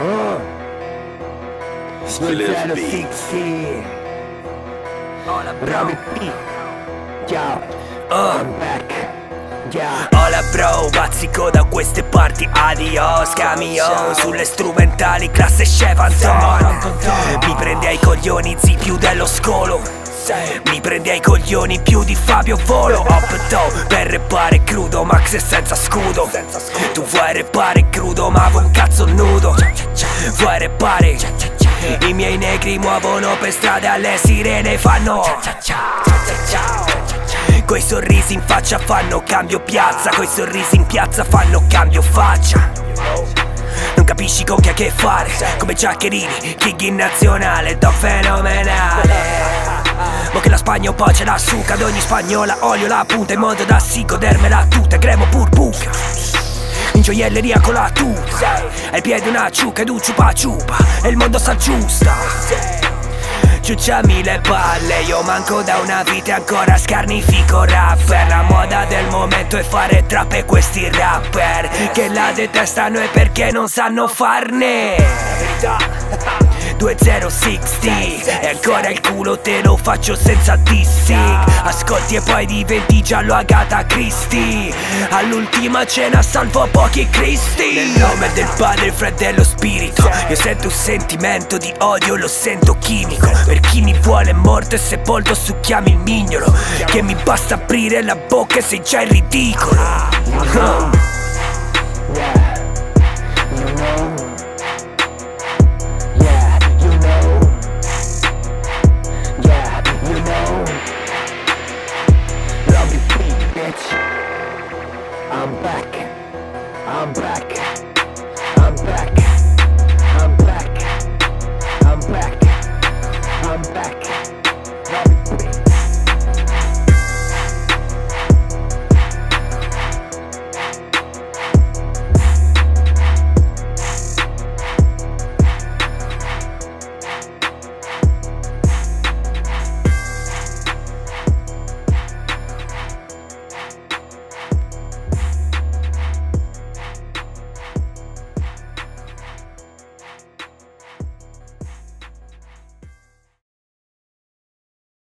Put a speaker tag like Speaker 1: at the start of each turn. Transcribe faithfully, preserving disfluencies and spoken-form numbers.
Speaker 1: Uh. zero sixty. Robbie P. Ciao. I'm back. Yeah.
Speaker 2: Hola bro, bazzico da queste parti, adios, cameo sulle strumentali, classe Chevanton. Mi prendi ai coglioni, zi più dello scolo. Mi prendi ai coglioni più di Fabio Volo. Up top per rappare crudo, Max è senza scudo. Tu vuoi rappare crudo ma con cazzo nudo. Vuoi rappare, i miei negri muovono per strada, alle sirene fanno coi sorrisi in faccia fanno cambio piazza, coi sorrisi in piazza fanno cambio faccia. Non capisci con chi ha che fare, come Giaccherini, King in nazionale, top fenomenale. Ma che la Spagna un po' ce la suca, ad ogni spagnola olio la punta, in modo da sì godermela tutta, cremo pur buca. In gioielleria con la tuta, ai piedi una ciuca ed un ciupa ciupa, e il mondo s'aggiusta. Ciucciami le palle, io manco da una vita e ancora scarnifico rapper. La moda del momento è fare trap e questi rapper che la detestano è perché non sanno farne. due zero sessanta e ancora il culo te lo faccio senza dissing. Ascolti e poi diventi giallo Agatha Christie. All'ultima cena salvo pochi cristi. Nel nome del Padre, il fratello, spirito. Io sento un sentimento di odio, lo sento chimico. Per chi mi vuole morto e sepolto succhiami il mignolo, che mi basta aprire la bocca e sei già in ridicolo. uh.
Speaker 1: I'm back, I'm back.